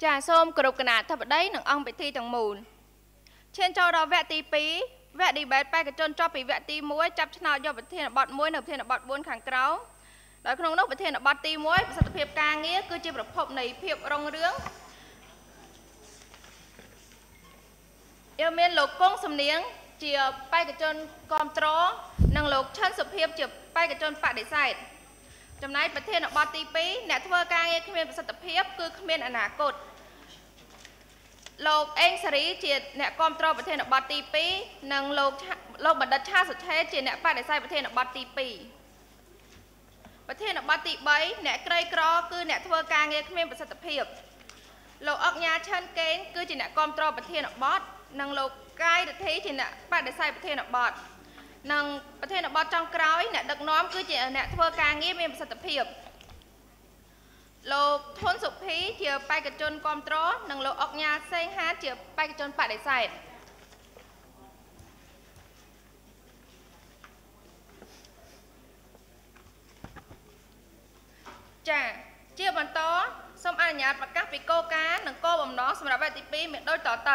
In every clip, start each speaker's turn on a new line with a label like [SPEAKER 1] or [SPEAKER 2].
[SPEAKER 1] ចាសូមគោរពគណៈអធិបតីនិងអង្គពិធីទាំងមូលឈានចូលដល់វគ្គទី2វគ្គ debate បេក្ខជនចប់ពីវគ្គទី1ចាប់ឆ្នោតយកប្រធានបទ1នៅប្រធានបទ4ខាងក្រោមដោយក្នុងនោះប្រធានបទទី1ប្រសិទ្ធភាពការងារគឺជាប្រភពនៃភាពរុងរឿងយើងមានលោកគង់សំនៀងជាបេក្ខជនគាំទ្រនិងលោកឆិនសុភាពជាបេក្ខជនបដិសេធចំណែកប្រធានបទទី2អ្នកធ្វើការងារគ្មានប្រសិទ្ធភាពគឺគ្មានអនាគតលោកអេងសេរីជាអ្នកគាំទ្រប្រធានបទទី2និងលោកបណ្ឌិតឆាសុឆេជាអ្នកបដិសេធប្រធានបទទី2ប្រធានបទទី3អ្នកក្រីក្រគឺអ្នកធ្វើការងារគ្មានប្រសិទ្ធភាពលោកអុកញ៉ាឆាន់កេងគឺជាអ្នកគាំទ្រប្រធានបទនិងលោកកាយរដ្ឋីជាអ្នកបដិសេធប្រធានបទនិងប្រធានបទចុងក្រោយអ្នកដឹកនាំគឺជាអ្នកធ្វើការងារមានប្រសិទ្ធភាពលោកធុនសុភីជាបេក្ខជនគាំទ្រនិងលោកអុកញ៉ាសេងហាតជាបេក្ខជនបដិសេធចាជាបន្តសូមអនុញ្ញាតប្រកាសពីគោលការណ៍និងគោលបំណងសម្រាប់វគ្គទី2មានដូចតទៅ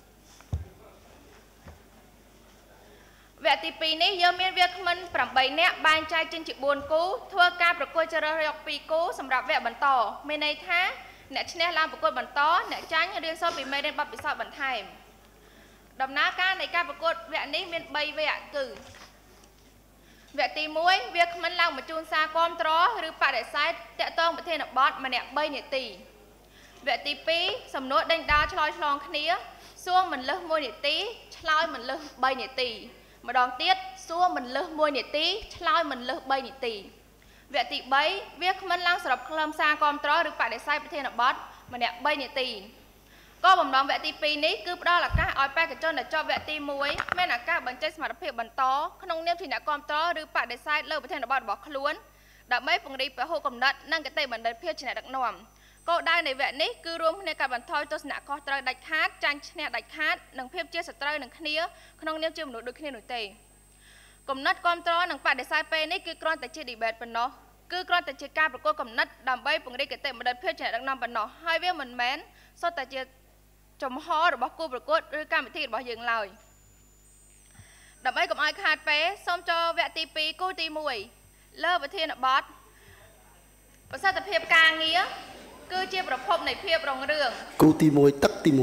[SPEAKER 1] វគ្គទី2នេះយើងមានវាគ្មិន8នាក់បែងចែកចេញជា4គូធ្វើការប្រកួតជ្រើសរើសយក2គូសម្រាប់វគ្គបន្តមានន័យថាអ្នកឈ្នះឡើងប្រកួតបន្តអ្នកចាញ់រៀនសូត្រពីមេរៀនបទពិសោធន៍បន្ថែមដំណើរការនៃការប្រកួតវគ្គនេះមាន3វគ្គគឺវគ្គទី1វាគ្មិនឡើងបញ្ជូនសារគាំទ្រឬបដិសេធតាក់ទងប្រធានបទម្នាក់3នាទីវគ្គទី2សំណួរដេញដោលឆ្លើយឆ្លងគ្នាសួរមិនលើស1នាទីឆ្លើយមិនលើស3នាទីម្ដងទៀតសួរមិនលើស1នាទីឆ្លើយមិនលើស3នាទីវគ្គទី3វាគ្មិនឡើងសរុបខ្លឹមសារគាំទ្រឬបដិសេធប្រធានបទម្នាក់3នាទីក៏បំណងវគ្គទី2នេះគឺផ្ដល់ឱកាសឲ្យបេក្ខជនដែលជាប់វគ្គទី1មានឱកាសបញ្ចេញសមត្ថភាពបន្តក្នុងនាមជាអ្នកគាំទ្រឬបដិសេធលើប្រធានបទរបស់ខ្លួនដើម្បីពង្រីកពហុគំនិតនិងគតិបណ្ឌិតភាពជាអ្នកដឹកនាំគោលដៅនៃវគ្គនេះគឺរួមគ្នាកាត់បន្ថយទស្សនៈខុសត្រូវដាច់ខាតចាញ់ឈ្នះដាច់ខាតនិងភាពជាសត្រូវនឹងគ្នាក្នុងនាមជាមនុស្សដូចគ្នានោះទេគំនិតគាំទ្រនិងបដិសេធពេលនេះគឺគ្រាន់តែជា debate ប៉ុណ្ណោះគឺគ្រាន់តែជាការប្រកួតគំនិតដើម្បីពង្រីកគតិបណ្ឌិតភាពជាអ្នកដឹកនាំប៉ុណ្ណោះហើយវាមិនមែនសុទ្ធតែជាចំហរបស់គូប្រកួតឬកម្មវិធីរបស់យើងឡើយដើម្បីកុំឲ្យខាតពេលសូមចូលវគ្គទី2គូទី1លើប្រធានបទប្រសិទ្ធភាពការងារគឺជាប្រភពនៃភាពរុងរឿង
[SPEAKER 2] គូទី1ទឹកទី1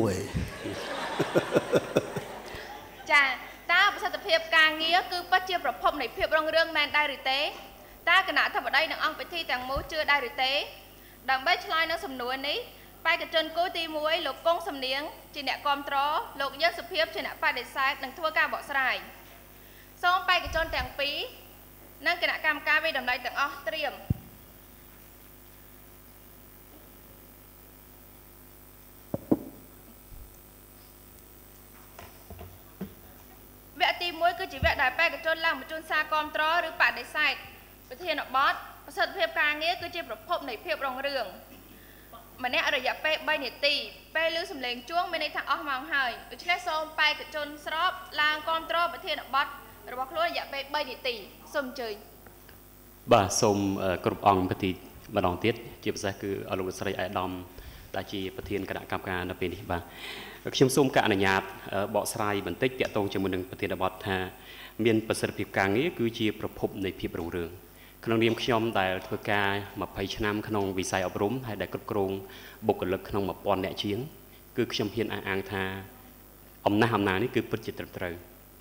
[SPEAKER 1] ចាតើប្រសិទ្ធភាពការងារគឺពិតជាប្រភពនៃភាពរុងរឿងមែនដែរឬទេតើគណៈអធិបតីនិងអង្គពិធីទាំងមូលជឿដែរឬទេដើម្បីឆ្លើយនៅសំណួរនេះបេក្ខជនគូទី1លោកគង់សំនៀងជាអ្នកគាំទ្រលោកយើងសុភាពជាអ្នកបដិសេធនិងធ្វើការបកស្រាយសូមបេក្ខជនទាំងពីរនិងគណៈកម្មការវិតម្លៃទាំងអស់ត្រៀមវគ្គទី1គឺជាវគ្គដែលបេក្ខជនឡើងបញ្ជូនសារគាំទ្រឬបដិសេធប្រធានបទប្រសិទ្ធភាពការងារគឺជាប្រភពនៃភាពរុងរឿងម្នាក់រយៈពេល3នាទីពេលឮសំឡេងជួងមានន័យថាអស់ម៉ោងហើយដូច្នេះសូមបេក្ខជនស្របឡើងគាំទ្រប្រធានបទរបស់ខ្លួនរយៈពេល3នាទីសូមអញ្ជើញ
[SPEAKER 3] បាទសូមគ្រប់អង្គពិធីម្ដងទៀតជាពិសេសគឺលោកស្រីអាយដាមដែលជាប្រធានគណៈកម្មការនៅពេលនេះបាទខ្ញុំសូមការអនុញ្ញាតបកស្រាយបន្តិចតាក់ទងជាមួយនឹងប្រធានបទថាមានប្រសិទ្ធភាពការងារគឺជាប្រភពនៃភាពរុងរឿងក្នុងនាមខ្ញុំដែលធ្វើការ20ឆ្នាំក្នុងវិស័យអប់រំហើយដែលគ្រប់គ្រងបុគ្គលិកក្នុង1000នាក់ជាងគឺខ្ញុំហ៊ានអះអាងថាអំណះអំណាងនេះគឺពិតជាត្រឹមត្រូវ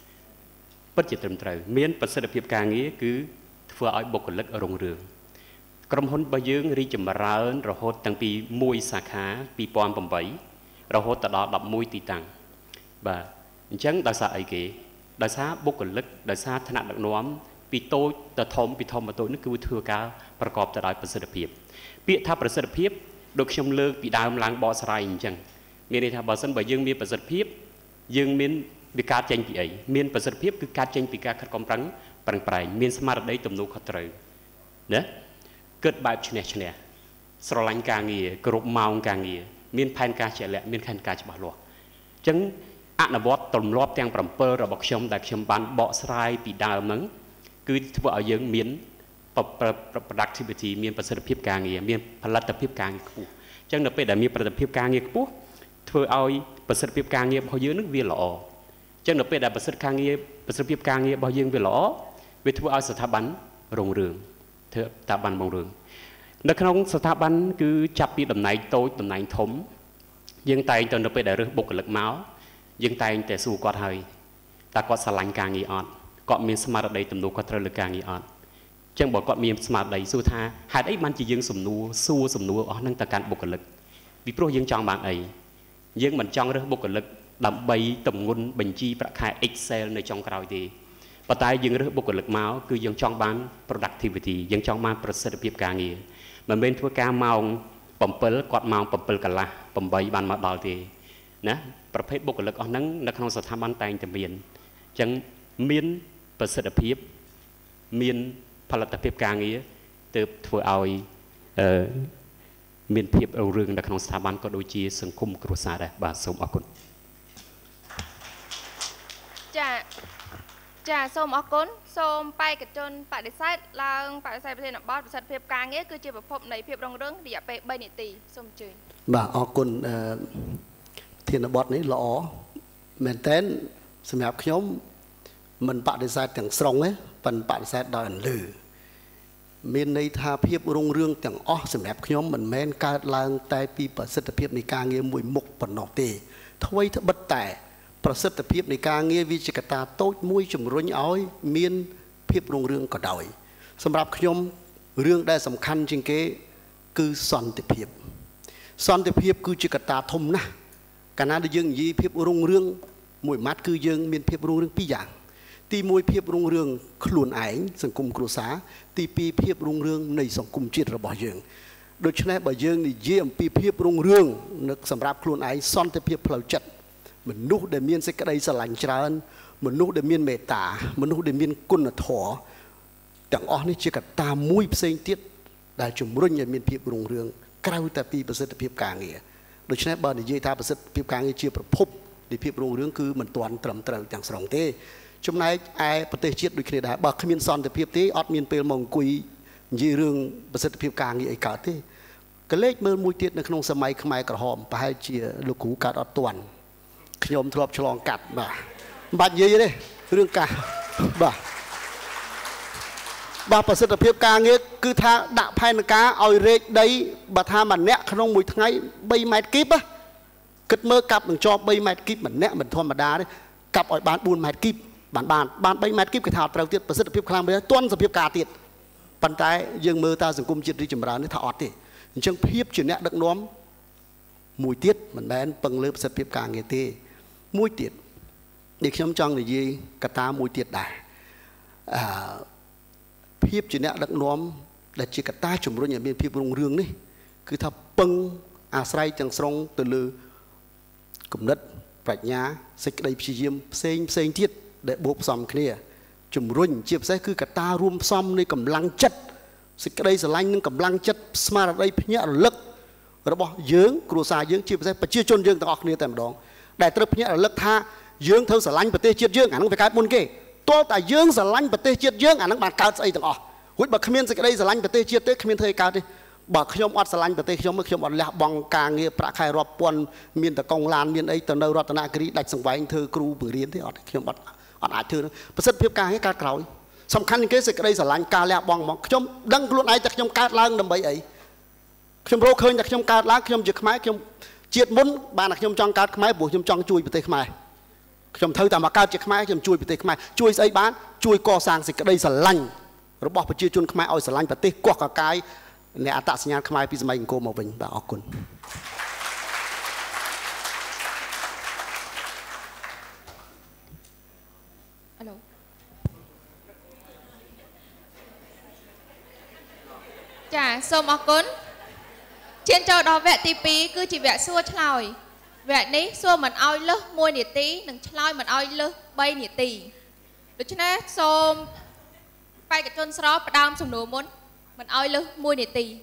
[SPEAKER 3] មានប្រសិទ្ធភាពការងារគឺធ្វើឲ្យបុគ្គលិករុងរឿងក្រុមហ៊ុនរបស់យើងរីកចម្រើនរហូតតាំងពី1សាខា2008រហូតដល់11ទីតាំងបាទអញ្ចឹងដោយសារអីគេដោយសារបុគ្គលិកដោយសារឋានៈដឹកនាំពីតូចទៅធំពីធំទៅតូចនេះគឺធ្វើការប្រកបទៅដោយប្រសិទ្ធភាពពាក្យថាប្រសិទ្ធភាពដូចខ្ញុំលើកពីដើមឡើងបកស្រាយអញ្ចឹងមានន័យថាបើសិនបើយើងមានប្រសិទ្ធភាពយើងមានវាកើតចេញពីអីមានប្រសិទ្ធភាពគឺកើតចេញពីការខិតខំប្រឹងប្រែងមានស្មារតីទំនួលខុសត្រូវណាគិតបែបឈ្នះស្រឡាញ់ការងារគ្រប់ម៉ោងការងារមានផែនការជាក់លាក់មានផែនការច្បាស់លាស់អញ្ចឹងអនុវត្តទម្លាប់ទាំង7របស់ខ្ញុំដែលខ្ញុំបានបកស្រាយពីដើមហ្នឹងគឺធ្វើឲ្យយើងមាន productivity មានប្រសិទ្ធភាពការងារមានផលិតភាពការងារខ្ពស់អញ្ចឹងនៅពេលដែលមានប្រតិភិបការងារខ្ពស់ធ្វើឲ្យប្រសិទ្ធភាពការងាររបស់យើងនឹងវាល្អចឹងនៅពេលដែលប្រសិទ្ធភាពការងាររបស់យើងវាល្អវាធ្វើឲ្យស្ថាប័នរុងរឿងធ្វើស្ថាប័នរុងរឿងនៅក្នុងស្ថាប័នគឺចាប់ពីតំណែងតូចតំណែងធំយើងតែងទៅនៅពេលដែលរើសបុគ្គលិកមកយើងតែងតែសួរគាត់ហើយតើគាត់ស្រឡាញ់ការងារអត់គាត់មានស្មារតីទំនួលខុសត្រូវលើការងារអត់ចឹងបើគាត់មានស្មារតីសួរថាហេតុអីបានជាយើងសួរសំណួរអស់ហ្នឹងទៅកាន់បុគ្គលិកពីព្រោះយើងចង់បានអីយើងមិនចង់រើសបុគ្គលិកដើម្បីតម្ងន់បញ្ជីប្រាក់ខែ Excel នៅចុងក្រោយទេប៉ុន្តែយើងរើសបុគ្គលិកមកគឺយើងចង់បាន productivity យើងចង់បានប្រសិទ្ធភាពការងារមិនមែនធ្វើការម៉ោង7គាត់ម៉ោង7កន្លះ8បានមកដល់ទេណាប្រភេទបុគ្គលិកអស់ហ្នឹងនៅក្នុងស្ថាប័នតែងតែមានអញ្ចឹងមានប្រសិទ្ធភាពមានផលិតភាពការងារទើបធ្វើឲ្យមានភាពរុងរឿងនៅក្នុងស្ថាប័នក៏ដូចជាសង្គមគ្រួសារដែរបាទសូមអរគុណ
[SPEAKER 1] ចាសូមអរគុណសូមបេក្ខជនបដិសេធឡើងបដិសេធប្រធានបទប្រសិទ្ធភាពការងារគឺជាប្រភពនៃភាពរុងរឿងរយៈពេល3នាទីសូមអញ្ជើញ
[SPEAKER 2] បាទអរគុណប្រធានបទនេះល្អមែនតើសម្រាប់ខ្ញុំមិនបដិសេធទាំងស្រុងទេប៉ុន្តែបដិសេធដោយអន្លឺមានន័យថាភាពរុងរឿងទាំងអស់សម្រាប់ខ្ញុំមិនមែនកើតឡើងតែពីប្រសិទ្ធភាពនៃការងារមួយមុខប៉ុណ្ណោះទេអ្វីត្បិតតែប្រសិទ្ធភាពនៃការងារវាជាកត្តាតូចមួយជំរុញឲ្យមានភាពរុងរឿងក៏ដោយសម្រាប់ខ្ញុំរឿងដែលសំខាន់ជាងគេគឺសន្តិភាពគឺជាកត្តាធំណាស់កាលណាដែលយើងនិយាយភាពរុងរឿងមួយម៉ាត់គឺយើងមានភាពរុងរឿងពីរយ៉ាងទី1ភាពរុងរឿងខ្លួនឯងសង្គមគ្រួសារទី2ភាពរុងរឿងនៃសង្គមជាតិរបស់យើងដូច្នេះបើយើងនិយាយអំពីភាពរុងរឿងនៅសម្រាប់ខ្លួនឯងសន្តិភាពផ្លូវចិត្តមនុស្សដែលមានសេចក្តីស្រឡាញ់ច្រើនមនុស្សដែលមានមេត្តាមនុស្សដែលមានគុណធម៌ទាំងអស់នេះជាកត្តាមួយផ្សេងទៀតដែលជំរុញឲ្យមានភាពរុងរឿងក្រៅតែពីប្រសិទ្ធភាពការងារដូច្នេះបើនិយាយថាប្រសិទ្ធភាពការងារជាប្រភពនៃភាពរុងរឿងគឺមិនទាន់ត្រឹមត្រូវទាំងស្រុងទេចំណែកឯប្រទេសជាតិដូចគ្នាដែរបើគ្មានសន្តិភាពទេអត់មានពេលមកអង្គុយនិយាយរឿងប្រសិទ្ធភាពការងារអីកើតទេកលេចមើលមួយទៀតនៅក្នុងសម័យខ្មែរក្រហមប្រហែលជាលោកគ្រូកាត់អត់ទាន់ខ្ញុំធ្លាប់ឆ្លងកាត់បាទមិនបាច់និយាយទេរឿងកាសបាទប្រសិទ្ធភាពការងារគឺថាដាក់ផែនការឲ្យរែកដីបើថាម្នាក់ក្នុងមួយថ្ងៃ3ម៉ែត្រគីបគិតមើលកាប់នឹងជាប់3ម៉ែត្រគីបម្នាក់មិនធម្មតាទេកាប់ឲ្យបាន4ម៉ែត្រគីបបាន3ម៉ែត្រគីបគេថាត្រូវទៀតប្រសិទ្ធភាពខ្លាំងមែនទាន់សភាពការទៀតប៉ុន្តែយើងមើលតើសង្គមជាតិរីចម្រើននេះថាអត់ទេអញ្ចឹងភាពជាអ្នកដឹកនាំមួយទៀតមិនមែនពឹងលើប្រសិទ្ធភាពការងារទេមួយទៀតដែលខ្ញុំចង់និយាយកត្តាមួយទៀតដែរភាពជាអ្នកដឹកនាំដែលជាកត្តាជំរុញឲ្យមានភាពរុងរឿងនេះគឺថាពឹងអាស្រ័យទាំងស្រុងទៅលើគំនិតប្រាជ្ញាសេចក្តីព្យាយាមផ្សេងទៀតដែលបូកផ្សំគ្នាជំរុញជាពិសេសគឺកត្តារួមផ្សំនៃកម្លាំងចិត្តសេចក្តីស្រឡាញ់និងកម្លាំងចិត្តស្មារតីភ្ញាក់រលឹករបស់យើងគ្រួសារយើងជាពិសេសប្រជាជនយើងទាំងអស់គ្នាតែម្ដងដែលត្រូវភ្ញាក់រលឹកថាយើងត្រូវស្រឡាញ់ប្រទេសជាតិយើងអានឹងវាកើតមុនគេទាល់តែយើងស្រឡាញ់ប្រទេសជាតិយើងអានឹងបានកើតស្អីទាំងអស់រួចបើគ្មានសេចក្តីស្រឡាញ់ប្រទេសជាតិទេគ្មានធ្វើឲ្យកើតទេបើខ្ញុំអត់ស្រឡាញ់ប្រទេសខ្ញុំអត់លះបង់ការងារប្រាក់ខែរាប់ពាន់មានតកង់ឡានមានអីទៅនៅរតនគិរីដាច់សង្វែងធ្វើគ្រូបង្រៀនទេអត់ខ្ញុំអត់អាចធ្វើប្រសិទ្ធភាពការងារកើតក្រោយសំខាន់ជាងគេសេចក្តីស្រឡាញ់ការលះបង់មកខ្ញុំដឹងខ្លួនឯងតែខ្ញុំកើតឡើងដើម្បីអីខ្ញុំរកឃើញតែខ្ញុំកើតឡើងខ្ញុំជាខ្មែរខ្ញុំជាតិមុនបានតែខ្ញុំចង់កើតខ្មែរព្រោះខ្ញុំចង់ជួយប្រទេសខ្មែរខ្ញុំត្រូវតែមកកើតជាខ្មែរខ្ញុំជួយប្រទេសខ្មែរជួយស្អីបានជួយកសាងសេចក្តីស្រឡាញ់របស់ប្រជាជនខ្មែរឲ្យស្រឡាញ់ប្រទេសកោះកកាយនៃអត្តសញ្ញាណខ្មែរពីសម័យអង្គរមកវិញបាទអរគុណ
[SPEAKER 1] ចាសូមអរគុណឈានចូលដល់វគ្គទី2គឺជាវគ្គសួរឆ្លើយវគ្គនេះសួរមិនឲ្យលើស1នាទីនិងឆ្លើយមិនឲ្យលើស3នាទីដូច្នេះសូមបេក្ខជនស្របផ្ដើមសំណួរមុនមិនឲ្យលើស1នាទី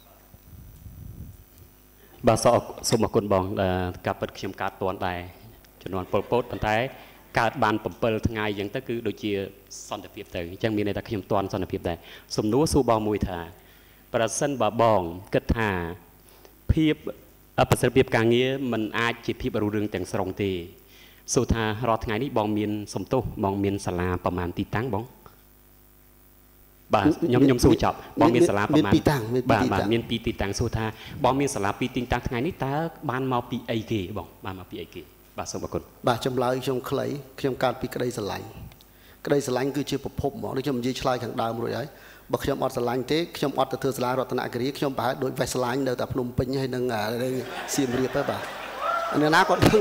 [SPEAKER 3] បាទសូមអរគុណបងការពិតខ្ញុំកើតទាន់ដែរជំនាន់ពលពតប៉ុន្តែកើតបាន7ថ្ងៃអញ្ចឹងទៅគឺដូចជាសន្តិភាពទៅអញ្ចឹងមានន័យថាខ្ញុំទាន់សន្តិភាពដែរសំណួរសួរបងមួយថាប្រសិនបើបងគិតថាភាពប្រសិទ្ធភាពការងារมันអាចជាភាពរុងរឿងទាំងស្រុងទេសួរថារាល់ថ្ងៃនេះបងមានសំទោសបងមានសាលាប្រមាណទីតាំងបងបាទខ្ញុំសួរចប់បងមានសាលាប្រមាណបាទមាន2ទីតាំងសួរថាបងមានសាលា2ទីតាំងថ្ងៃនេះតើបានមកពីអីគេបងបានមកពីអីគេបាទសូមអរគុណ
[SPEAKER 2] បាទចម្លើយខ្ញុំខ្លីខ្ញុំកើតពីក្តីស្រឡាញ់ក្តីស្រឡាញ់គឺជាប្រភពហ្មងដូចខ្ញុំនិយាយឆ្លើយខាងដើមរួចហើយបើខ្ញុំអត់ស្រឡាញ់ទេខ្ញុំអត់ទៅធ្វើសាលារតនគិរីខ្ញុំប្រហែលដូចវេះស្រឡាញ់នៅតែភ្នំពេញហើយនឹងសៀមរាបទៅបាទអ្នកណាក៏ដឹង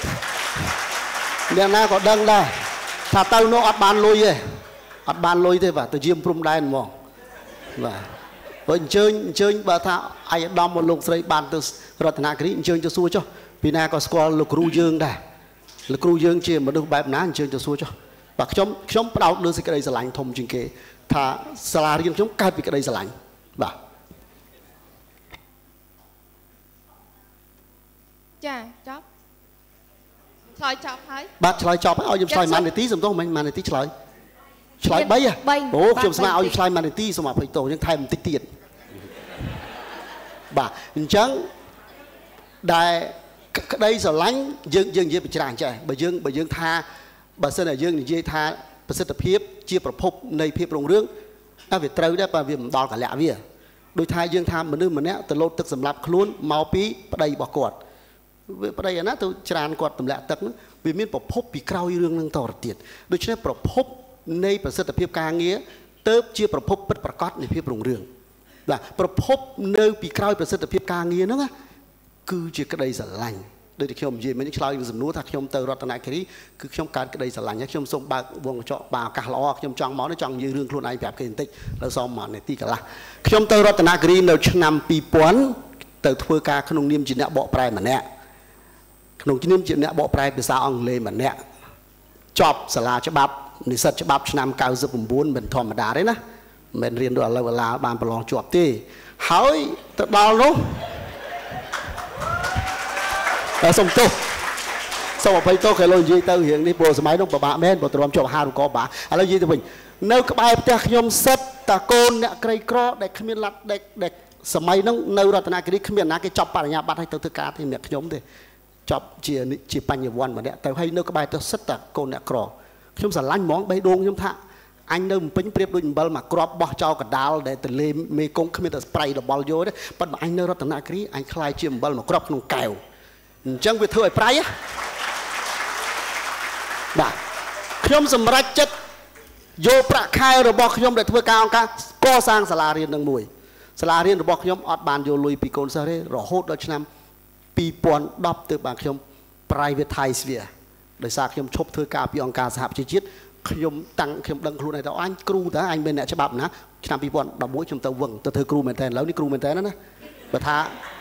[SPEAKER 2] អ្នកណាក៏ដឹងដែរថាទៅនោះអត់បានលុយទេអត់បានលុយទេបាទទៅយាមព្រំដែនហ្មងបាទបើអញ្ជើញបើថាអាយដាមមកលោកស្រីបានទៅរតនគិរីអញ្ជើញទៅសួរចុះពីណាក៏ស្គាល់លោកគ្រូយើងដែរលោកគ្រូយើងជាមនុស្សបែបណាអញ្ជើញទៅសួរចុះបាទខ្ញុំផ្ដោតលើសេចក្តីស្រឡាញ់ធំជាងគេថាសាលារៀនខ្ញុំកើតពីក្តីស្រឡាញ់បាទ
[SPEAKER 1] ចាចប់ឆ្លើយចប់ហើយ
[SPEAKER 2] បាទឆ្លើយចប់ហើយឲ្យខ្ញុំឆ្លើយម៉ាននាទីសំទោសមិនម៉ាននាទីឆ្លើយ3អូខ្ញុំស្មានឲ្យឆ្លើយម៉ាននាទីសូមអភ័យទោសយើងថែមបន្តិចទៀតបាទអញ្ចឹងដែលក្តីស្រឡាញ់យើងនិយាយបច្រាស់ចេះបើយើងថាបើសិនតែយើងនិយាយថាប្រសិទ្ធភាពជាប្រភពនៃភាពរុងរឿងវាត្រូវដែរបើវាមិនដល់កលៈវាដោយថាយើងថាមនុស្សម្នាក់ទៅលោតទឹកសម្រាប់ខ្លួនមកពីប្តីរបស់គាត់វាប្តីអាណាទៅច្រានគាត់ទម្លាក់ទឹកហ្នឹងវាមានប្រភពពីក្រោយរឿងហ្នឹងតទៅទៀតដូច្នេះប្រភពនៃប្រសិទ្ធភាពការងារទៅជាប្រភពពិតប្រាកដនៃភាពរុងរឿងបាទប្រភពនៅពីក្រោយប្រសិទ្ធភាពការងារហ្នឹងគឺជាក្តីស្រឡាញ់ដូចที่ខ្ញុំនិយាយមិញឆ្លើយនឹងសំណួរថាខ្ញុំទៅរតនគិរីគឺខ្ញុំកើតក្តីស្រឡាញ់ខ្ញុំសូមបើកវងកញ្ចក់បើឱកាសល្អខ្ញុំចង់មកនេះចង់និយាយរឿងខ្លួនឯងប្រាប់គេបន្តិចលើសមមកនាទីកន្លះខ្ញុំទៅរតនគិរីនៅឆ្នាំ2000ទៅធ្វើការក្នុងនាមជាអ្នកបកប្រែម្នាក់ក្នុងនាមជាអ្នកបកប្រែភាសាអង់គ្លេសម្នាក់ចប់សាលាច្បាប់និស្សិតច្បាប់ឆ្នាំ99មិនធម្មតាទេណាមិនរៀនដូចឥឡូវបានប្រឡងជាប់ទេហើយទៅដល់នោះសូមទោសសូមអភ័យទោសគេលោកនិយាយទៅរឿងនេះព្រោះសម័យនោះពិបាកមែនបើទ្រាំជាប់អាហារូបករណ៍បាឥឡូវនិយាយទៅវិញនៅក្បែរផ្ទះខ្ញុំសិតតាកូនអ្នកក្រីក្រដែលគ្មានឡាត់ដែលសម័យនោះនៅរតនគិរីគ្មានណាគេចប់បរិញ្ញាបត្រឲ្យទៅធ្វើការទេម្នាក់ខ្ញុំទេចប់ជាបញ្ញវន្តម្នាក់ទៅហើយនៅក្បែរទៅសិតតាកូនអ្នកក្រខ្ញុំស្រឡាញ់ហ្មងបេះដូងខ្ញុំថាអញនៅភ្នំពេញប្រៀបដូចអំបិលមកគ្រាប់បោះចោលកដាលដែលទលេមេគង្គគ្មានតែប្រៃរបល់យកទេប៉ុន្តែអញនៅរតនគិរីអញខ្លាយជាអំបិលមកគ្រាប់ក្នុងកែវអញ្ចឹងវាធ្វើឲ្យប្រៃបាទខ្ញុំសម្រេចចិត្តយកប្រាក់ខែរបស់ខ្ញុំដែលធ្វើការអង្គការកសាងសាលារៀននឹងមួយសាលារៀនរបស់ខ្ញុំអត់បានយកលុយពីកូនសិស្សទេរហូតដល់ឆ្នាំ2010ទើបបានខ្ញុំ privatize វាដោយសារខ្ញុំឈប់ធ្វើការពីអង្គការសហប្រជាជាតិខ្ញុំដឹងខ្លួនឯងទៅអញគ្រូតើអញមានអ្នកច្បាប់ណាឆ្នាំ2011ខ្ញុំទៅវឹងទៅធ្វើគ្រូមែនតើឥឡូវនេះគ្រូមែនតើណាបើថា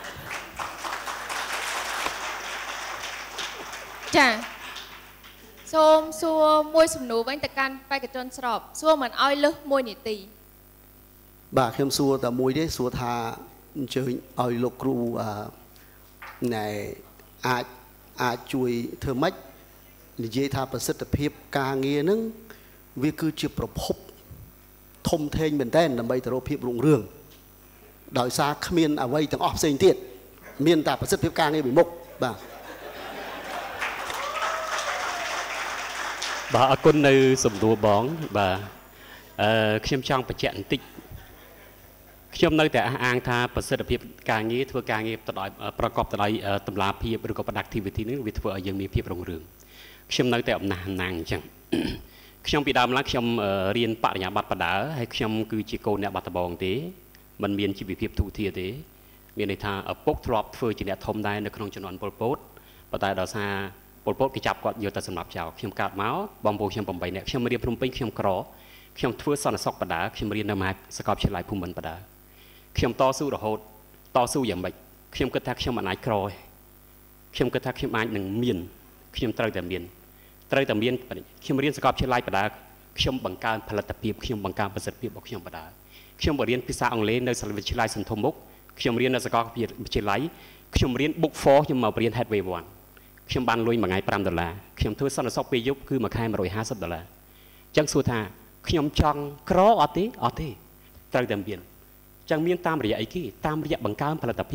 [SPEAKER 1] ចាសូមសួរមួយសំណួរវិញទៅកាន់បេក្ខជនស្របសួរមិនឲ្យលើស1នាទី
[SPEAKER 2] បាទខ្ញុំសួរតែមួយទេសួរថាអញ្ជើញឲ្យលោកគ្រូណែអាចជួយធ្វើម៉េចនិយាយថាប្រសិទ្ធភាពការងារហ្នឹងវាគឺជាប្រភពធំធេងមែនទែនដើម្បីទៅរកភាពរុងរឿងដោយសារគ្មានអ្វីទាំងអស់ផ្សេងទៀតមានតែប្រសិទ្ធភាពការងារពីមុខបាទ
[SPEAKER 3] បាទអរគុណនៅសំណួរបងបាទខ្ញុំចង់បញ្ជាក់បន្តិចខ្ញុំនៅតែអះអាងថាប្រសិទ្ធភាពការងារធ្វើការងារទៅដោយប្រកបទៅដោយតម្លាភាពឬក៏ productivity នេះវាធ្វើឲ្យយើងមានភាពរុងរឿងខ្ញុំនៅតែអំណះអំណាងអញ្ចឹងខ្ញុំពីដើមឡើងខ្ញុំរៀនបរិញ្ញាបត្របដាហើយខ្ញុំគឺជាកូនអ្នកបាត់ដំបងទេមិនមានជីវភាពទូធាទេមានន័យថាឪពុកធ្លាប់ធ្វើជាអ្នកធំដែរនៅក្នុងជំនាន់ប៉ុលពតប៉ុន្តែដោយសារប៉ុលពតគេចាប់គាត់យកទៅសម្លាប់ចោលខ្ញុំកើតមកបងប្អូនខ្ញុំ8នាក់ខ្ញុំរៀនភ្នំពេញខ្ញុំក្រខ្ញុំធ្វើសន្តិសុខបដាខ្ញុំរៀននៅមហាសាកលវិទ្យាល័យភូមិន្ទបដាខ្ញុំតស៊ូរហូតតស៊ូយ៉ាងម៉េចខ្ញុំគិតថាខ្ញុំមិនអាចក្រទេខ្ញុំគិតថាខ្ញុំអាចនឹងមានខ្ញុំត្រូវតែមានខ្ញុំរៀនសាកលវិទ្យាល័យបដាខ្ញុំបង្កើនផលិតភាពខ្ញុំបង្កើនប្រសិទ្ធភាពរបស់ខ្ញុំបដាខ្ញុំរៀនភាសាអង់គ្លេសនៅសាកលវិទ្យាល័យសន្ធមុខខ្ញុំរៀននៅសាកលវិទ្យាល័យខ្ញុំរៀន book 4 ខ្ញុំមករៀន headway 1ខ្ញុំបានលុយមួយថ្ងៃ$5ខ្ញុំធ្វើសន្តិសុខពេលយប់គឺមួយខែ$150អញ្ចឹងសួរថាខ្ញុំចង់ក្រអត់ទេត្រូវតែមានអញ្ចឹងមានតាមរយៈអីគេតាមរយៈបង្កើនផលិតភាព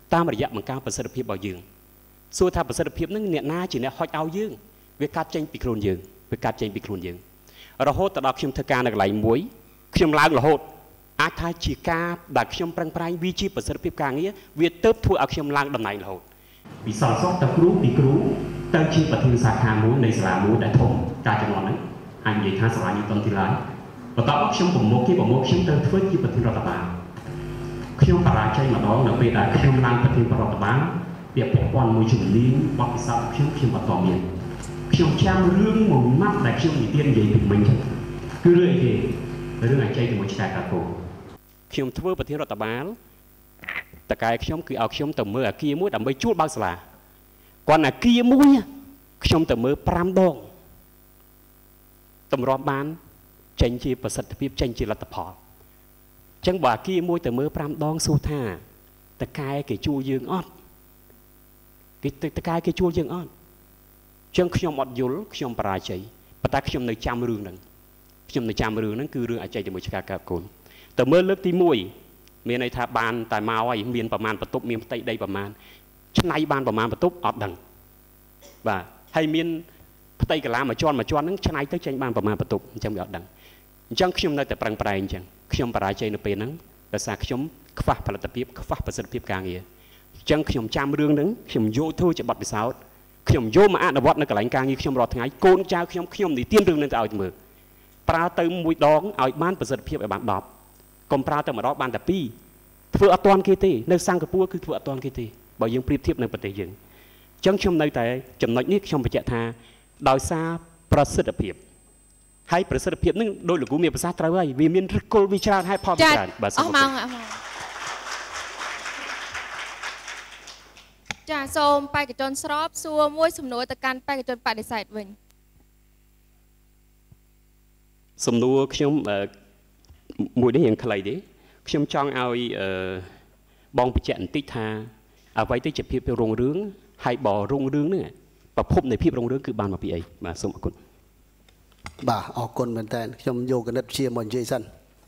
[SPEAKER 3] តាមរយៈបង្កើនប្រសិទ្ធភាពរបស់យើងសួរថាប្រសិទ្ធភាពហ្នឹងអ្នកណាជាអ្នកហុចឲ្យយើងវាកាត់ចេញពីខ្លួនយើងវាកាត់ចេញពីខ្លួនយើងរហូតទៅដល់ខ្ញុំធ្វើការនៅកន្លែងមួយខ្ញុំឡើងរហូតអាចថាជាការដែលខ្ញុំប្រឹងប្រែងវាជាប្រសិទ្ធភាពការងារវាទៅធ្វើឲ្យខ្ញុំឡើងតំណែងរហូតពីសល់សោះទៅគ្រូពីគ្រូទៅជាប្រធានសាខាមួយនៃសាលាមួយដែលធំការចំនួនហ្នឹងអាចនិយាយថាសាលានេះតុនទីឡើយបន្ទាប់មកខ្ញុំប្រមូលខ្ញុំទៅធ្វើជាប្រធានរដ្ឋបាលខ្ញុំបរាជ័យម្ដងនៅពេលដែលខ្ញុំឡើងប្រធានរដ្ឋបាលពាក់ព័ន្ធមួយជំនាញបទពិសោធន៍ខ្ញុំបន្តមានខ្ញុំចាំរឿងមួយម៉ាត់ដែលខ្ញុំនិយាយពីមិញចឹងគឺរឿងអីគេរឿងអច័យជាមួយឆ្កែកាកូខ្ញុំធ្វើប្រធានរដ្ឋបាលតកែខ្ញុំគឺឲ្យខ្ញុំទៅមើលអាគារមួយដើម្បីជួលបើកសាលាគាត់អាគារមួយខ្ញុំទៅមើល5ដងតម្រាំបានចេញជាប្រសិទ្ធភាពចេញជាលទ្ធផលអញ្ចឹងបើអាគារមួយទៅមើល5ដងសួរថាតកែគេជួលយើងអត់គេតកែគេជួលយើងអត់អញ្ចឹងខ្ញុំអត់យល់ខ្ញុំបរាជ័យប៉ុន្តែខ្ញុំនៅចាំរឿងហ្នឹងគឺរឿងអច័យជាមួយឆ្កែកាកូនទៅមើលលើកទី1មានន័យថាបានតែមកហើយមានប្រមាណបន្ទប់មានផ្ទៃដីប្រមាណឆ្នៃបានប្រមាណបន្ទប់អត់ដឹងបាទហើយមានផ្ទៃកាឡាមួយជាន់ហ្នឹងឆ្នៃទៅចេញបានប្រមាណបន្ទប់អញ្ចឹងវាអត់ដឹងអញ្ចឹងខ្ញុំនៅតែប្រឹងប្រែងអញ្ចឹងខ្ញុំបរាជ័យនៅពេលហ្នឹងដោយសារខ្ញុំខ្វះផលិតភាពខ្វះប្រសិទ្ធភាពការងារអញ្ចឹងខ្ញុំចាំរឿងហ្នឹងខ្ញុំយកធ្វើជាបទពិសោធន៍ខ្ញុំយកមកអនុវត្តនៅកន្លែងការងារខ្ញុំរាល់ថ្ងៃកូនចៅខ្ញុំនិទានរឿងហ្នឹងទៅឲ្យមើលប្រើទៅមួយដងឲ្យបានប្រសិទ្ធភាពឲ្យបាន10កុំប្រើទៅម្ដងបានតែ2ធ្វើអត់ទាន់គេទេនៅសិង្ហបុរីគឺធ្វើអត់ទាន់គេទេបើយើងប្រៀបធៀបនៅប្រទេសយើងអញ្ចឹងខ្ញុំនៅតែចំណុចនេះខ្ញុំបញ្ជាក់ថាដោយសារប្រសិទ្ធភាពហើយប្រសិទ្ធភាពនឹងដោយលោកគ្រូមានប្រសាសន៍ត្រូវហើយវាមានឫសគល់វាច្រើនហើយផលវាច្រើនបាទអស់ម៉ោង
[SPEAKER 1] ចាសូមបេក្ខជនស្របសួរមួយសំណួរទៅកាន់បេក្ខជនបដិសេធវិញ
[SPEAKER 3] សំណួរខ្ញុំមួយនេះយ៉ាងខ្លីទេខ្ញុំចង់ឲ្យបងបញ្ជាក់បន្តិចថាអ្វីទៅជាភាពរុងរឿងហើយបើរុងរឿងហ្នឹងប្រភពនៃភាពរុងរឿងគឺបានមកពីអីបាទសូមអរគុណ
[SPEAKER 2] បាទអរគុណមែនតើខ្ញុំយកគណិតវិទ្យាមកនិយាយសិន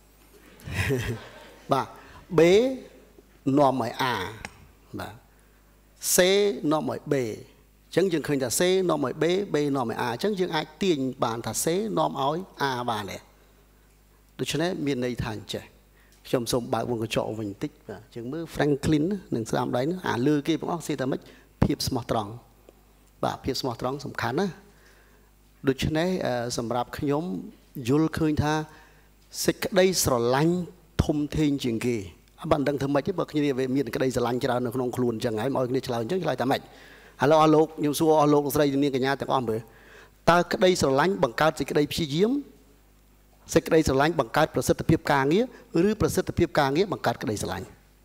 [SPEAKER 2] បាទ B នាំឲ្យ A បាទ C នាំឲ្យ B អញ្ចឹងយើងឃើញថា C នាំឲ្យ B B នាំឲ្យ A អញ្ចឹងយើងអាចទាញបានថា C នាំឲ្យ A បានដែរដូច្នេះមានន័យថាអញ្ចេះខ្ញុំសូមបើកវងកញ្ចក់វិញបន្តិចបាទយើងមើល Franklin នឹងស្ដាំដៃនោះអាលើគេបងអស់ស្អីថាម៉េចភាពស្មោះត្រង់បាទភាពស្មោះត្រង់សំខាន់ណាដូច្នេះសម្រាប់ខ្ញុំយល់ឃើញថាសេចក្តីស្រឡាញ់ធំធេងជាងគេបានដឹងធ្វើម៉េចទេបើគ្នាវាមានក្តីស្រឡាញ់ច្រើននៅក្នុងខ្លួនអញ្ចឹងហើយមកឲ្យគ្នាឆ្លើយអញ្ចឹងឆ្លើយតែម៉េចឥឡូវអស់លោកខ្ញុំសួរអស់លោកស្រីនាងកញ្ញាទាំងអស់មើលតើក្តីស្រឡាញ់បង្កើតសេចក្តីព្យាយាមសេចក្តីស្រឡាញ់បង្កើតប្រសិទ្ធភាពការងារឬប្រសិទ្ធភាពការងារបង្កើតក្តីស្រឡាញ់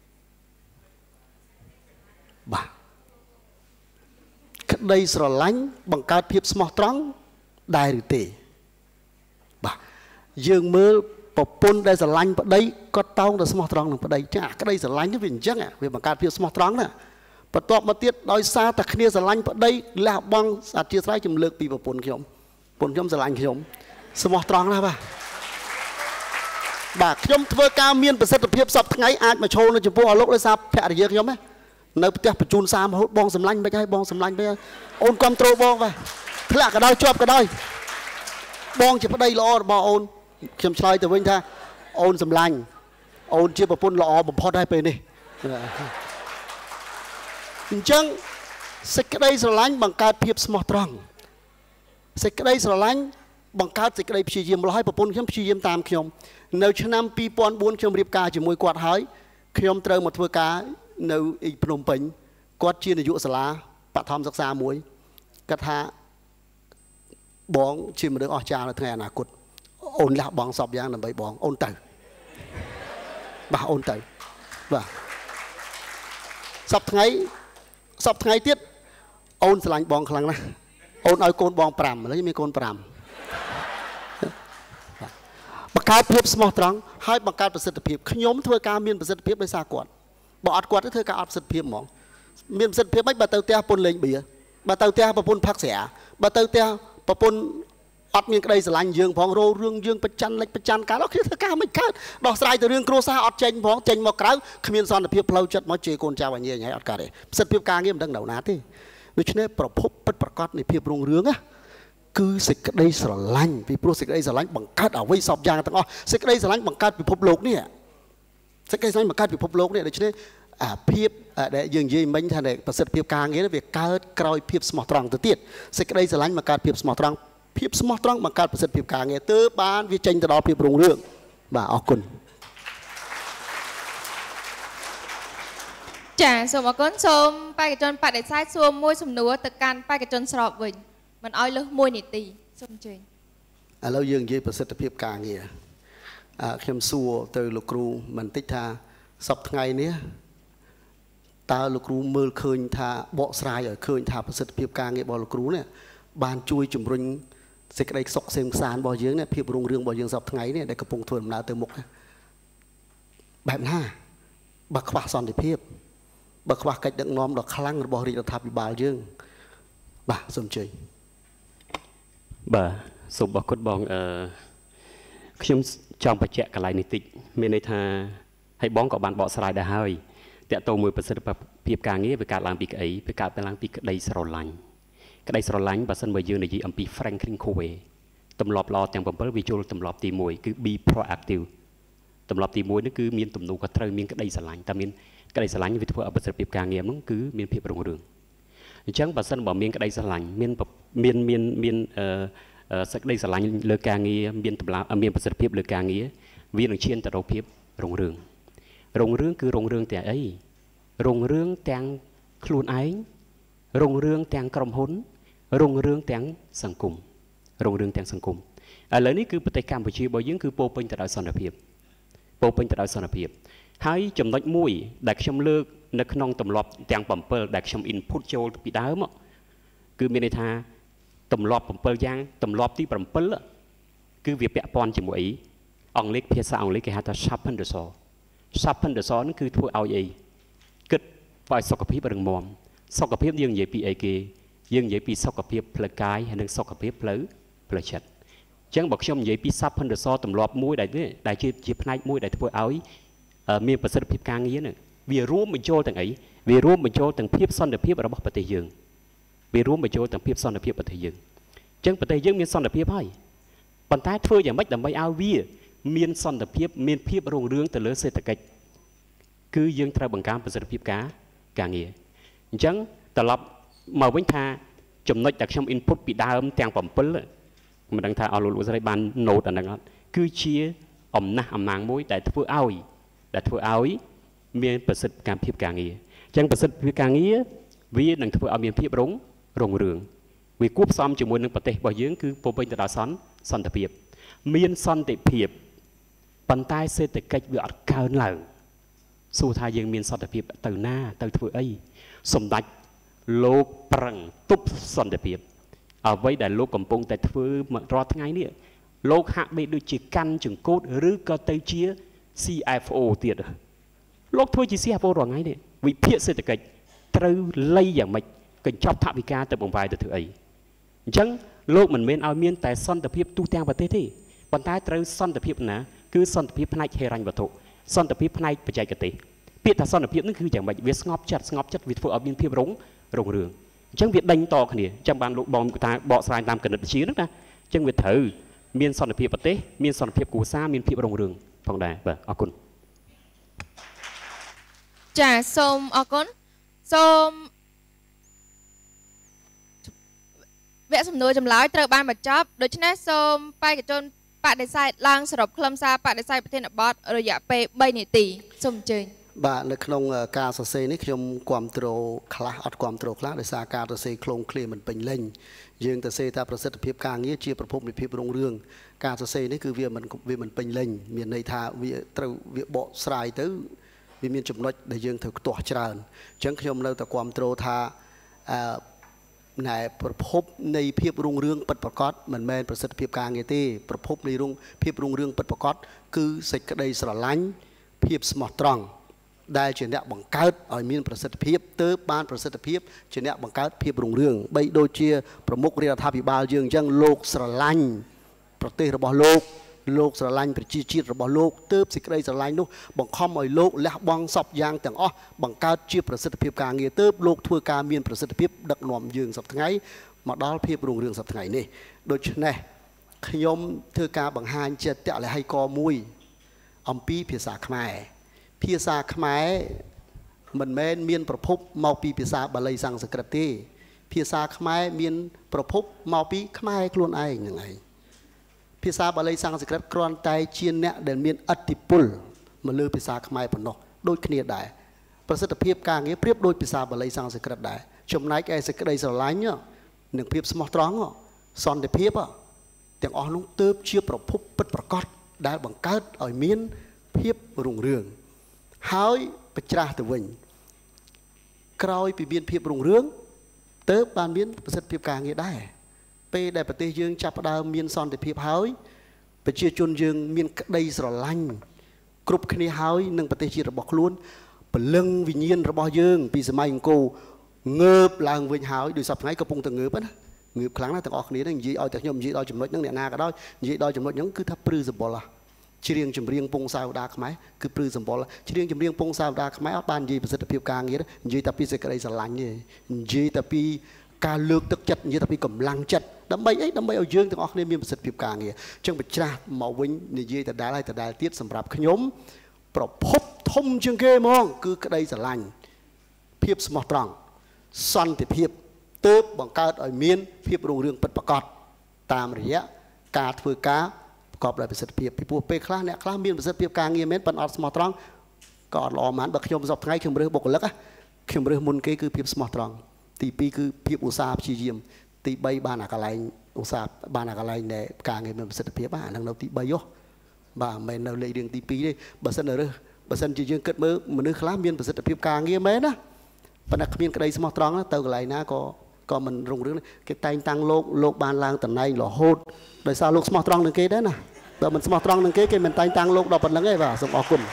[SPEAKER 2] បាទក្តីស្រឡាញ់បង្កើតភាពស្មោះត្រង់ដែរឬទេបាទយើងមើលប្រពន្ធដែលស្រឡាញ់ប្តីគាត់តោងតែស្មោះត្រង់នឹងប្តីចឹងអាក្តីស្រឡាញ់វាអញ្ចឹងវាបង្កើតភាពស្មោះត្រង់ណាបន្ទាប់មកទៀតដោយសារតែគ្នាស្រឡាញ់ប្តីលះបង់អធិស្ឋានជំលើកពីប្រពន្ធខ្ញុំស្រឡាញ់ខ្ញុំស្មោះត្រង់ណាស់បាទខ្ញុំធ្វើការមានប្រសិទ្ធភាពសពថ្ងៃអាចមកឈរនៅចំពោះអលោកដោយសារភរិយាខ្ញុំនៅផ្ទះបញ្ជូនសារមហូតបងសម្លាញ់មិនហើយបងសម្លាញ់ទៅអូនគ្រប់ត្រូលបងបាទធ្លាក់ក៏ដោយជាប់ក៏ដោយបងជាប្តីល្អរបស់អូនខ្ញុំឆ្លើយទៅវិញថាអូនសម្លាញ់អូនជាប្រពន្ធល្អបំផុតហើយពេលនេះអញ្ចឹងសេចក្តីស្រឡាញ់បង្កើតភាពស្មោះត្រង់សេចក្តីស្រឡាញ់បង្កើតសេចក្តីព្យាយាមម្ល៉េះហើយប្រពន្ធខ្ញុំព្យាយាមតាមខ្ញុំនៅឆ្នាំ2004ខ្ញុំរៀបការជាមួយគាត់ហើយខ្ញុំត្រូវមកធ្វើការនៅភ្នំពេញគាត់ជានាយកសាលាបឋមសិក្សាមួយគាត់ថាបងជាមនុស្សអស្ចារ្យនៅថ្ងៃអនាគតអូនលះបង់សពយ៉ាងដើម្បីបងអូនទៅបាទអូនទៅបាទសពថ្ងៃទៀតអូនស្រឡាញ់បងខ្លាំងណាស់អូនឲ្យកូនបង5ឥឡូវមានកូន5បង្កើតភាពស្មោះត្រង់ហើយបង្កើតប្រសិទ្ធភាពខ្ញុំធ្វើការមានប្រសិទ្ធភាពដោយសារគាត់បើអត់គាត់ទេធ្វើការអត់ប្រសិទ្ធភាពហ្មងមានប្រសិទ្ធភាពមិនបើទៅផ្ទះប្រពន្ធលេងបៀបើទៅផ្ទះប្រពន្ធផឹកស្រាបើទៅផ្ទះប្រពន្ធអត់មានក្តីស្រឡាញ់យើងផងរោរឿងយើងប្រច័ណ្ឌលិចប្រច័ណ្ឌកើតអត់គ្នាធ្វើការមិនកើតដោះស្រាយទៅរឿងគ្រួសារអត់ចេញផងចេញមកក្រៅគ្មានសន្តិភាពផ្លូវចិត្តមកជេរកូនចៅឲ្យញ៉ៃអត់កើតទេប្រសិទ្ធភាពការងារមិនដឹងនៅណាទេដូច្នេះប្រភពពិតប្រាកដនៃភាពរុងរឿងណាគឺសេចក្តីស្រឡាញ់ពីព្រោះសេចក្តីស្រឡាញ់បង្កើតអ្វីសពយ៉ាងទាំងអស់សេចក្តីស្រឡាញ់បង្កើតពិភពលោកនេះសេចក្តីស្រឡាញ់បង្កើតពិភពលោកនេះដូច្នេះអាភាពដែលយើងនិយាយមិញថាប្រសិទ្ធភាពការងារវាកើតក្រោយភាពស្មោះត្រង់ទៅទៀតសេចក្តីស្រឡាញ់បង្កើតភាពស្មោះត្រង់បង្កើតប្រសិទ្ធភាពការងារទើបបានវាចេញទៅដល់ភាពរុងរឿងបាទអរគុណ
[SPEAKER 1] ចាសូមអរគុណសូមបេក្ខជនបដិសេធសួរមួយសំណួរទៅកាន់បេក្ខជនស្របវិញមិនឲ្យលើស1នាទីសូមអញ្ជើញ
[SPEAKER 2] ឥឡូវយើងនិយាយប្រសិទ្ធភាពការងារខ្ញុំសួរទៅលោកគ្រូមិនតិចថាសប្តាហ៍ថ្ងៃនេះតើលោកគ្រូមើលឃើញថាបកស្រាយឲ្យឃើញថាប្រសិទ្ធភាពការងាររបស់លោកគ្រូនេះបានជួយជំរុញសេចក្តីសុខសេមខ្សានរបស់យើងភាពរុងរឿងរបស់យើងសប្តាហ៍ថ្ងៃនេះដែលកំពុងធ្វើដំណើរទៅមុខបែបណាបើខ្វះសន្តិភាពបើខ្វះកិច្ចដឹកនាំដ៏ខ្លាំងរបស់រាជរដ្ឋាភិបាលយើងបាទសូមអញ្ជើញ
[SPEAKER 3] បាទសូមអរគុណបងខ្ញុំចង់បញ្ជាក់កន្លែងនេះតិចមានន័យថាឲ្យបងក៏បានបកស្រាយដែរហើយតើតើមួយប្រសិទ្ធភាពការងារវាកើតឡើងពីក្អីវាកើតឡើងពីក្តីស្រឡាញ់បើសិនបើយើងនិយាយអំពី Franklin Covey ទម្លាប់ល្អទាំង7វាចូលទម្លាប់ទី1គឺ be proactive ទម្លាប់ទី1នេះគឺមានទំនួលខុសត្រូវមានក្តីស្រឡាញ់តែមានក្តីស្រឡាញ់វាធ្វើឲ្យប្រសិទ្ធភាពការងារហ្នឹងគឺមានភាពរុងរឿងអញ្ចឹងបើសិនបើមានក្តីស្រឡាញ់មានសេចក្តីស្រឡាញ់លើការងារមានប្រសិទ្ធភាពលើការងារវានឹងឈានទៅរកភាពរុងរឿងគឺរុងរឿងទាំងអីរុងរឿងទាំងខ្លួនឯងរុងរឿងទាំងក្រុមហ៊ុនរុងរឿងទាំងសង្គមឥឡូវនេះគឺប្រទេសកម្ពុជារបស់យើងគឺពោពេញទៅដោយសន្តិភាពហើយចំណុចមួយដែលខ្ញុំលើកនៅក្នុងទម្លាប់ទាំង7ដែលខ្ញុំ input ចូលពីដើមគឺមានន័យថាទម្លាប់7យ៉ាងទម្លាប់ទី7គឺវាពាក់ព័ន្ធជាមួយអីភាសាអង់គ្លេសគេហៅថា sharpen the saw ហ្នឹងគឺធ្វើឲ្យអីគិតឲ្យសុខភាពរឹងមាំសុខភាពយើងនិយាយពីអីគេយើងនិយាយពីសុខភាពផ្លូវកាយហើយនិងសុខភាពផ្លូវចិត្តអញ្ចឹងបើខ្ញុំនិយាយពី sharpen the saw ទម្លាប់មួយដែលជាផ្នែកមួយដែលធ្វើឲ្យមានប្រសិទ្ធភាពការងារហ្នឹងវារួមបញ្ចូលទាំងអីវារួមបញ្ចូលទាំងភាពសន្តិភាពរបស់ប្រទេសយើងអញ្ចឹងប្រទេសយើងមានសន្តិភាពហើយប៉ុន្តែធ្វើយ៉ាងម៉េចដើម្បីឲ្យវាមានសន្តិភាពមានភាពរុងរឿងទៅលើសេដ្ឋកិច្ចគឺយើងត្រូវបង្កើនប្រសិទ្ធភាពការងារអញ្ចឹងត្រឡប់មកវិញថាចំណុចដែលខ្ញុំ input ពីដើមទាំង7មិនដឹងថាអស់លោកស្រីបាន note អាហ្នឹងអត់គឺជាអំណះអំណាងមួយដែលធ្វើឲ្យមានប្រសិទ្ធភាពការងារអញ្ចឹងប្រសិទ្ធភាពការងារវានឹងធ្វើឲ្យមានភាពរុងរឿងវាគួបផ្សំជាមួយនឹងប្រទេសរបស់យើងគឺពោពេញទៅដោយសន្តិភាពមានសន្តិភាពប៉ុន្តែសេដ្ឋកិច្ចវាអត់កើនឡើងសួរថាយើងមានសន្តិភាពទៅណាទៅធ្វើអីសម្ដេចលោកប្រឹងទប់សន្តិភាពអ្វីដែលលោកកំពុងតែធ្វើរាល់ថ្ងៃនេះលោកហាក់បីដូចជាកាន់ចង្កូតឬក៏ទៅជា CFO ទៀតលោកធ្វើជា CFO រាល់ថ្ងៃនេះវិភាគសេដ្ឋកិច្ចត្រូវលៃយ៉ាងម៉េចកញ្ចប់ថវិកាទៅបង្វែរទៅធ្វើអីអញ្ចឹងលោកមិនមែនឲ្យមានតែសន្តិភាពទូទាំងប្រទេសទេប៉ុន្តែត្រូវសន្តិភាពណាគឺសន្តិភាពផ្នែកហិរញ្ញវត្ថុសន្តិភាពផ្នែកបច្ចេកទេសពាក្យថាសន្តិភាពនេះគឺយ៉ាងម៉េចវាស្ងប់ចិត្តវាធ្វើឲ្យមានភាពរុងរឿងអញ្ចឹងវាដេញតគ្នាអញ្ចឹងបានលោកបងថាបកស្រាយតាមគណិតវិទ្យាហ្នឹងណាអញ្ចឹងវាត្រូវមានសន្តិភាពប្រទេសមានសន្តិភាពគ្រួសារមានភាពរុងរឿងផងដែរបាទអរគុណ
[SPEAKER 1] ចាសូមអរគុណសូមវគ្គសំណួរចម្លើយត្រូវបានបញ្ចប់ដូច្នេះសូមបេក្ខជនបដិសេធឡើងសរុបខ្លឹមសារបដិសេធប្រធានបទរយៈពេល3នាទីសូមអញ្ជើញ
[SPEAKER 2] បាទនៅក្នុងការសរសេរនេះខ្ញុំគ្រប់គ្រងខ្លះអត់គ្រប់គ្រងខ្លះដោយសារការសរសេរខ្លងឃ្លាមិនពេញលេញយើងទៅសេថាប្រសិទ្ធភាពការងារជាប្រភពនៃភាពរុងរឿងការសរសេរនេះគឺវាមិនពេញលេញមានន័យថាវាត្រូវវាបកស្រាយទៅវាមានចំណុចដែលយើងត្រូវខ្ទាស់ច្រើនអញ្ចឹងខ្ញុំនៅតែគ្រប់គ្រងថាណែប្រភពនៃភាពរុងរឿងពិតប្រាកដមិនមែនប្រសិទ្ធភាពការងារទេប្រភពនៃភាពរុងរឿងពិតប្រាកដគឺសេចក្តីស្រឡាញ់ភាពស្មោះត្រង់ដែលជាអ្នកបង្កើតឲ្យមានប្រសិទ្ធភាពទើបបានប្រសិទ្ធភាពជាអ្នកបង្កើតភាពរុងរឿងបីដូចជាប្រមុខរដ្ឋាភិបាលយើងអញ្ចឹងលោកស្រឡាញ់ប្រទេសរបស់លោកស្រឡាញ់ប្រជាជាតិរបស់លោកទើបសេចក្តីស្រឡាញ់នោះបង្ខំឲ្យលោកលះបង់សពយ៉ាងទាំងអស់បង្កើតជាប្រសិទ្ធភាពការងារទើបលោកធ្វើការមានប្រសិទ្ធភាពដឹកនាំយើងសប្តាហ៍មកដល់ភាពរុងរឿងសប្តាហ៍នេះដូច្នេះខ្ញុំធ្វើការបង្ហាញជាតលហិកមួយអំពីភាសាខ្មែរភាសាខ្មែរមិនមែនមានប្រភពមកពីភាសាបាលីសំស្ក្រឹតទេភាសាខ្មែរមានប្រភពមកពីខ្មែរខ្លួនឯងហ្នឹងឯងភាសាបាលីសំស្ក្រឹតគ្រាន់តែជាអ្នកដែលមានឥទ្ធិពលមកលើភាសាខ្មែរប៉ុណ្ណោះដូចគ្នាដែរប្រសិទ្ធភាពការងារប្រៀបដូចភាសាបាលីសំស្ក្រឹតដែរចំណែកឯសេចក្តីស្រឡាញ់និងភាពស្មោះត្រង់សន្តិភាពទាំងអស់នោះទើបជាប្រភពពិតប្រាកដដែលបង្កើតឲ្យមានភាពរុងរឿងហើយបញ្ច្រាស់ទៅវិញក្រោយពីមានភាពរុងរឿងទើបបានមានប្រសិទ្ធភាពការងារដែរពេលដែលប្រទេសយើងចាប់ផ្ដើមមានសន្តិភាពហើយប្រជាជនយើងមានក្តីស្រឡាញ់គ្រប់គ្នាហើយនឹងប្រទេសជាតិរបស់ខ្លួនពលឹងវិញ្ញាណរបស់យើងពីសម័យអង្គรงើបឡើងវិញហើយដោយសពថ្ងៃកំពុងតែងើបណាងើបខ្លាំងណាស់ទាំងអស់គ្នានឹងនិយាយឲ្យតែខ្ញុំនិយាយដល់ចំណុចហ្នឹងអ្នកណាក៏ដោយនិយាយដល់ចំណុចហ្នឹងគឺថាព្រឺសម្បុរច្រៀងចម្រៀងពងសាវតាខ្មែរគឺព្រឺសម្បុរច្រៀងចម្រៀងពងសាវតាខ្មែរអត់បាននិយាយប្រសិទ្ធភាពការងារនិយាយតែពីសេចក្តីស្រឡាញ់ទេនិយាយតែពីការលើកទឹកចិត្តនិយាយតែពីកម្លាំងចិត្តដើម្បីអីដើម្បីឲ្យយើងទាំងអស់គ្នាមានប្រសិទ្ធភាពការងារអញ្ចឹងបញ្ច្រាស់មកវិញនិយាយដដែលហើយដដែលទៀតសម្រាប់ខ្ញុំប្រភពធំជាងគេហ្មងគឺក្តីស្រឡាញ់ភាពស្មោះត្រង់សន្តិភាពទើបបង្កើតឲ្យមានភាពរុងរឿងពិតប្រាកដតាមរយៈការធ្វើការប្រកបដោយប្រសិទ្ធភាពពីព្រោះពេលខ្លះអ្នកខ្លះមានប្រសិទ្ធភាពការងារមែនប៉ុន្តែអត់ស្មោះត្រង់ក៏អត់ល្អហ្មងបើខ្ញុំសពថ្ងៃខ្ញុំរើសបុគ្គលិកខ្ញុំរើសមុនគេគឺភាពស្មោះត្រង់ទី2គឺភាពឧស្សាហ៍ព្យាយាមទី3បានអាកន្លែងឧស្សាហ៍បានអាកន្លែងដែលការងារមានប្រសិទ្ធភាពអានឹងនៅទី3ហ៎បាទមិនមែននៅលេខរៀងទី2ទេបើសិនរើសបើសិនជាយើងគិតមើលមនុស្សខ្លះមានប្រសិទ្ធភាពការងារមែនណាប៉ុន្តែគ្មានក្តីស្មោះត្រង់ទៅកន្លែងណាក៏មិនរុងរឿងគេតែងតាំងលោកបានឡើងតំណែងរហូតដោយសារលោកស្មោះត្រង់នឹងគេដែរណាបើមិនស្មោះត្រង់នឹងគេមិនតែងតាំងលោកដល់ប៉ុណ្្នឹងទេបាទសូមអរគុណ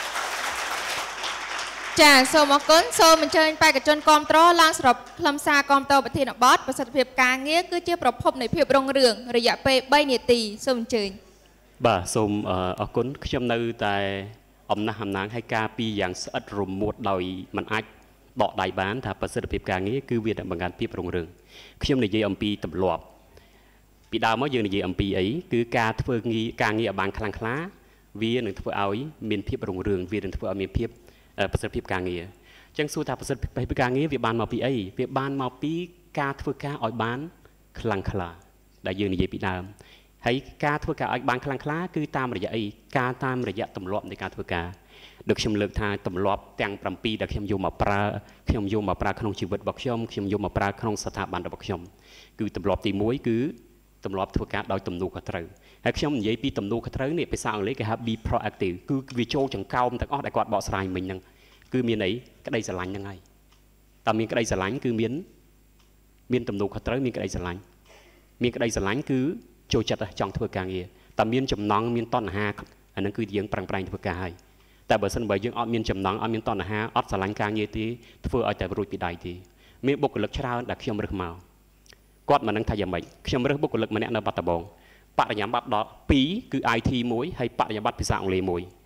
[SPEAKER 1] ចាសូមអរគុណសូមអញ្ជើញបេក្ខជនគាំទ្រឡើងស្របខ្លឹមសារគាំទ្រប្រធានបទប្រសិទ្ធភាពការងារគឺជាប្រភពនៃភាពរុងរឿងរយៈពេល3នាទីសូមអញ្ជើញ
[SPEAKER 3] បាទសូមអរគុណខ្ញុំនៅតែអំណះអំណាងឲ្យការពីយ៉ាងស្អិតរមួតដោយមិនអាចដកដៃបានថាប្រសិទ្ធភាពការងារគឺវានឹងបង្កើនភាពរុងរឿងខ្ញុំនិយាយអំពីទម្លាប់ពីដើមមកយើងនិយាយអំពីអីគឺការធ្វើការងារឲ្យបានខ្លាំងក្លាវានឹងធ្វើឲ្យមានភាពរុងរឿងវានឹងធ្វើឲ្យមានភាពប្រសិទ្ធភាពការងារអញ្ចឹងសួរថាប្រសិទ្ធភាពការងារវាបានមកពីអីវាបានមកពីការធ្វើការឲ្យបានខ្លាំងក្លាដែលយើងនិយាយពីដើមហើយការធ្វើការឲ្យបានខ្លាំងក្លាគឺតាមរយៈអីការតាមរយៈទម្លាប់នៃការធ្វើការដូចខ្ញុំលើកថាទម្លាប់ទាំង7ដែលខ្ញុំយកមកប្រើក្នុងជីវិតរបស់ខ្ញុំយកមកប្រើក្នុងស្ថាប័នរបស់ខ្ញុំគឺទម្លាប់ទី1គឺទម្លាប់ធ្វើការដោយទំនួលខុសត្រូវហើយខ្ញុំនិយាយពីទំនួលខុសត្រូវនេះភាសាអង់គ្លេសគេហៅ be proactive គឺវាចូលចង្កោមទាំងអស់ដែលគាត់បកស្រាយមិញហ្នឹងគឺមានអីក្តីស្រឡាញ់ហ្នឹងហើយតើមានក្តីស្រឡាញ់គឺមានទំនួលខុសត្រូវមានក្តីស្រឡាញ់គឺចូលចិត្តចង់ធ្វើការងារតើមានចំណង់មានតណ្ហាអាហ្នឹងគឺយើងប្រឹងប្រែងធ្វើការហើយតែបើសិនបើយើងអត់មានចំណង់អត់មានតណ្ហាអត់ស្រឡាញ់ការងារទេធ្វើឲ្យតែរួចពីដៃទេមានបុគ្គលិកច្រើនដែលខ្ញុំរើសមកគាត់មិននឹងថាយ៉ាងម៉េចខ្ញុំរើសបុគ្គលិកម្នាក់នៅបាត់ដំបងបរិញ្ញាបត្រដល់2គឺ IT 1ហើយបរិញ្ញាបត្រភាសាអង់គ្លេស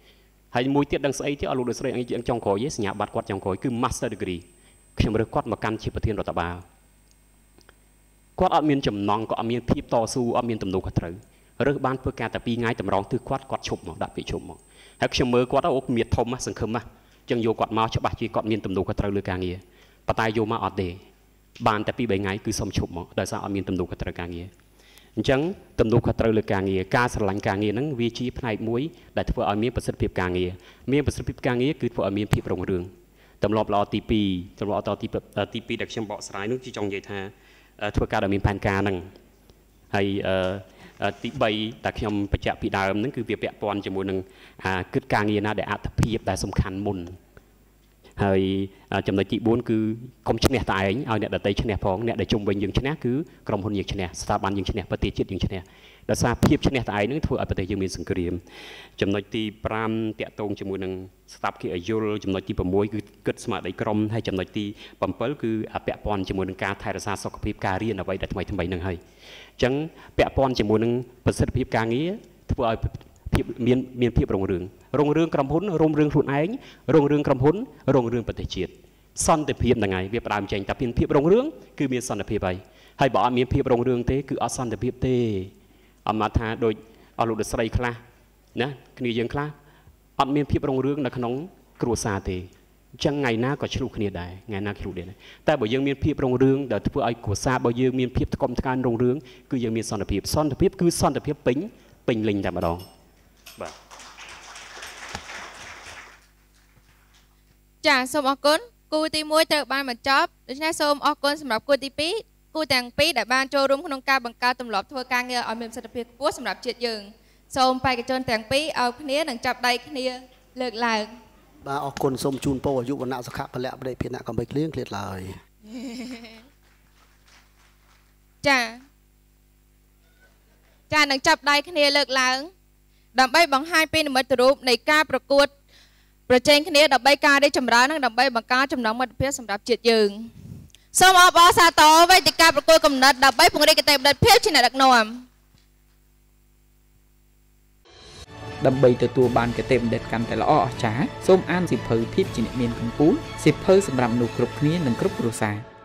[SPEAKER 3] 1ហើយមួយទៀតដឹងស្អីទៀតអត់លោកលោកស្រីអីចុងក្រោយទេសញ្ញាបត្រគាត់ចុងក្រោយគឺ Master Degree ខ្ញុំរើសគាត់មកកាន់ជាប្រធានរដ្ឋបាលគាត់អត់មានចំណង់ក៏អត់មានភាពតស៊ូអត់មានទំនួលខុសត្រូវរើសបានធ្វើការតែ2ថ្ងៃតម្រង់ទិសគាត់ឈប់មកដាក់ពាក្យឈប់មកហើយខ្ញុំមើលគាត់អូមានធំសង្ឃឹមណាចឹងយកគាត់មកច្បាស់ជាគាត់មានទំនួលខុសត្រូវលើការងារប៉ុន្តែយកមកអត់ទេបានតែ2-3ថ្ងៃគឺសុំឈប់មកដោយសារអត់មានទំនួលខុសត្រូវការងារអញ្ចឹងទំនួលខុសត្រូវលើការងារការស្រឡាញ់ការងារហ្នឹងវាជាផ្នែកមួយដែលធ្វើឲ្យមានប្រសិទ្ធភាពការងារមានប្រសិទ្ធភាពការងារគឺធ្វើឲ្យមានភាពរុងរឿងទម្លាប់ល្អទី2ទម្លាប់ល្អទី2ដែលខ្ញុំបកស្រាយនោះជាចង់និយាយថាធ្វើការដោយមានផែនការហ្នឹងហើយទី3តែខ្ញុំបញ្ជាក់ពីដើមហ្នឹងគឺវាពាក់ព័ន្ធជាមួយនឹងគិតការងារណាដែលអត្ថភាពដែលសំខាន់មុនហើយចំណុចទី4គឺកុំឈ្នះតែឯងឲ្យអ្នកដទៃឈ្នះផងអ្នកដែលជុំវិញយើងឈ្នះគឺក្រុមហ៊ុនយើងឈ្នះស្ថាប័នយើងឈ្នះប្រទេសជាតិយើងឈ្នះដោយសារភាពឈ្នះតែឯងនឹងធ្វើឲ្យប្រទេសយើងមានសង្គ្រាមចំណុចទី5តាក់ទងជាមួយនឹងស្ដាប់គេឲ្យយល់ចំណុចទី6គឺគិតស្មារតីក្រុមហើយចំណុចទី7គឺពាក់ព័ន្ធជាមួយនឹងការថែរក្សាសុខភាពការរៀនអ្វីដែលថ្មីនឹងហើយអញ្ចឹងពាក់ព័ន្ធជាមួយនឹងប្រសិទ្ធភាពការងារធ្វើឲ្យភាពមានភាពរុងរឿងក្រុមហ៊ុនរុងរឿងខ្លួនឯងរុងរឿងក្រុមហ៊ុនរុងរឿងប្រទេសជាតិសន្តិភាពហ្នឹងហើយវាផ្ដើមចេញតែមានភាពរុងរឿងគឺមានសន្តិភាពហើយបើអត់មានភាពរុងរឿងទេគឺអត់សន្តិភាពទេអមថាដូចអស់លោកស្រីខ្លះណាគ្នាយើងខ្លះអត់មានភាពរុងរឿងនៅក្នុងគ្រួសារទេអញ្ចឹងថ្ងៃណាក៏ឆ្លុះគ្នាដែរថ្ងៃណាឆ្លុះដែរតែបើយើងមានភាពរុងរឿងដែលធ្វើឲ្យគ្រួសាររបស់យើងមានភាពថ្កុំថ្កើងរុងរឿងគឺយើងមានសន្តិភាពគឺសន្តិភាពពេញលេញតែម្ដងបាទ
[SPEAKER 1] ចាសូមអរគុណគូទី1ត្រូវបានបញ្ចប់ដូច្នេះសូមអរគុណសម្រាប់គូទី2គូទាំងពីរដែលបានចូលរួមក្នុងការបង្កើតទម្លាប់ធ្វើការងារឲ្យមានប្រសិទ្ធភាពខ្ពស់សម្រាប់ជាតិយើងសូមបេក្ខជនទាំងពីរឲ្យគ្នានឹងចាប់ដៃគ្នាលើកឡើង
[SPEAKER 2] បាទអរគុណសូមជូនពរអាយុវណ្ណៈសុខៈពលៈបរិភិណៈកំបីគ្លៀងឃ្លាតឡើយ
[SPEAKER 1] ចានឹងចាប់ដៃគ្នាលើកឡើងដើម្បីបង្ហាញពីនិមិត្តរូបនៃការប្រកួតប្រជែងគ្នាដើម្បីការរីកចម្រើននិងដើម្បីបង្កើតចំណងមិត្តភាពសម្រាប់ជាតិយើងសូមអបអរសាទរវេទិកាប្រកួតកំណត់ដើម្បីពង្រីកគតិបណ្ឌិតភាពជាអ្នកដឹកនាំ
[SPEAKER 4] ដើម្បីទទួលបានគតិបណ្ឌិតកាន់តែល្អអស្ចារ្យសូមអានសៀវភៅភាពជាអ្នកមានកម្ពុជាសៀវភៅសម្រាប់មនុស្សគ្រប់គ្នានិងគ្រប់គ្រួសារ